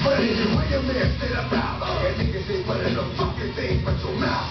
But anyway, your man said I'm out. And niggas ain't running a fucking thing but your mouth.